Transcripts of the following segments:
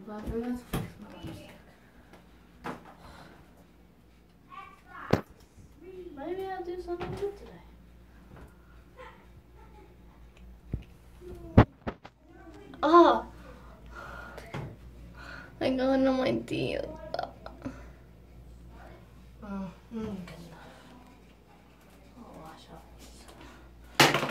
but I forgot to fix my lipstick. Maybe I'll do something good today. Oh! I got on my teeth. Oh, good enough. I'll wash up.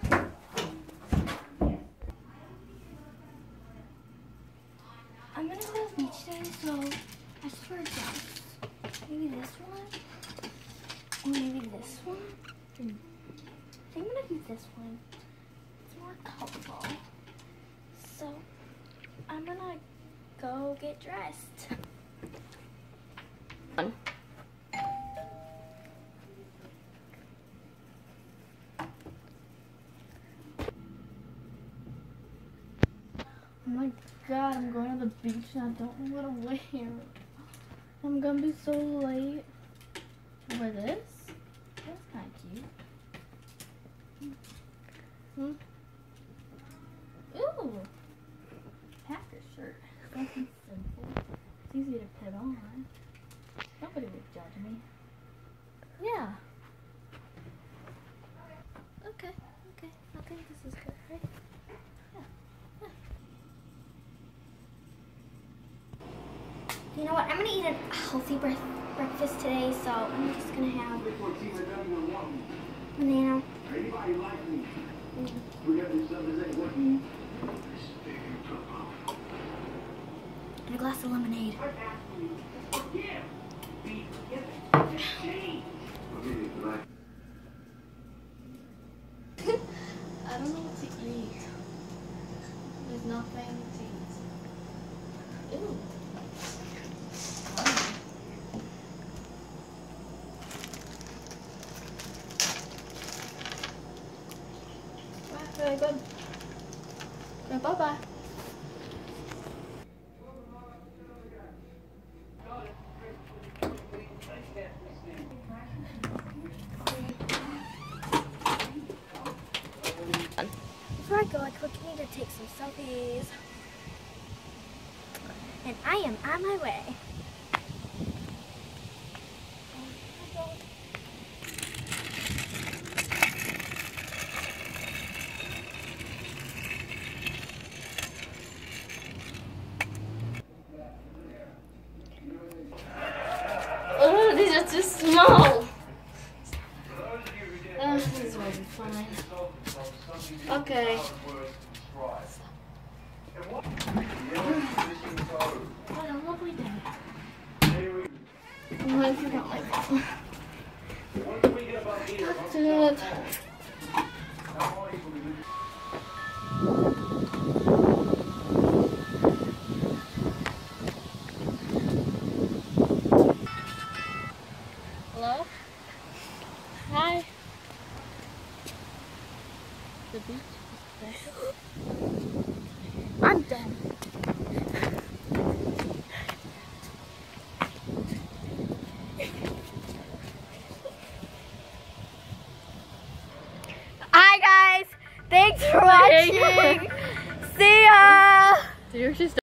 I'm gonna go to the beach today, so I just wear a dress. Maybe this one? Or maybe this one? I think I'm gonna do this one. It's more colorful. So I'm gonna go get dressed. Oh my god, I'm going to the beach and I don't know what to wear. I'm gonna be so late. Should I wear this? That's kind of cute. Ooh! Packer shirt. Something simple. It's easy to put on. Nobody would judge me. Yeah. Okay. I think this is good, right? You know what? I'm gonna eat a healthy breakfast today, so I'm just gonna have banana. And a glass of lemonade. I don't know what to eat. There's nothing to eat. Ew. Really good. Okay, bye-bye. Before I go, I quickly need to take some selfies. And I am on my way. Oh, these are too small. This will be fine. Okay. What a lovely day. What if you don't like this? That's it. Hello? Hi. The beach is special. I'm done. Hi guys, thanks for watching. See ya. You're just